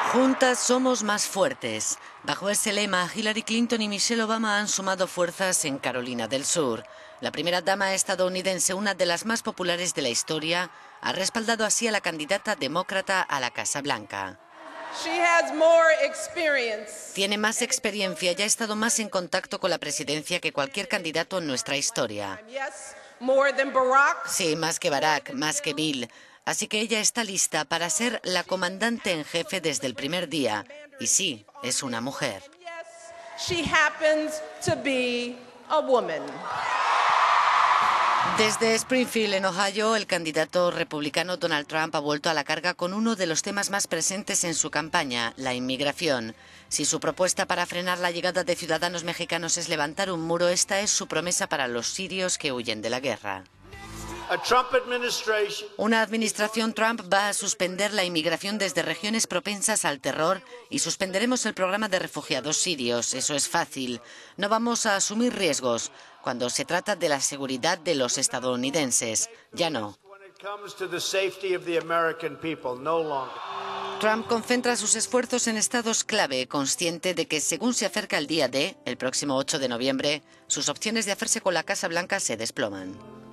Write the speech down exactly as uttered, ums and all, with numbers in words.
Juntas somos más fuertes. Bajo ese lema, Hillary Clinton y Michelle Obama han sumado fuerzas en Carolina del Sur. La primera dama estadounidense, una de las más populares de la historia, ha respaldado así a la candidata demócrata a la Casa Blanca. Tiene más experiencia y ha estado más en contacto con la presidencia que cualquier candidato en nuestra historia. Sí, más que Barack, más que Bill. Así que ella está lista para ser la comandante en jefe desde el primer día. Y sí, es una mujer. Desde Springfield, en Ohio, el candidato republicano Donald Trump ha vuelto a la carga con uno de los temas más presentes en su campaña, la inmigración. Si su propuesta para frenar la llegada de ciudadanos mexicanos es levantar un muro, esta es su promesa para los sirios que huyen de la guerra. Una administración Trump va a suspender la inmigración desde regiones propensas al terror y suspenderemos el programa de refugiados sirios. Eso es fácil. No vamos a asumir riesgos cuando se trata de la seguridad de los estadounidenses. Ya no. Trump concentra sus esfuerzos en estados clave, consciente de que según se acerca el día D, el próximo ocho de noviembre, sus opciones de hacerse con la Casa Blanca se desploman.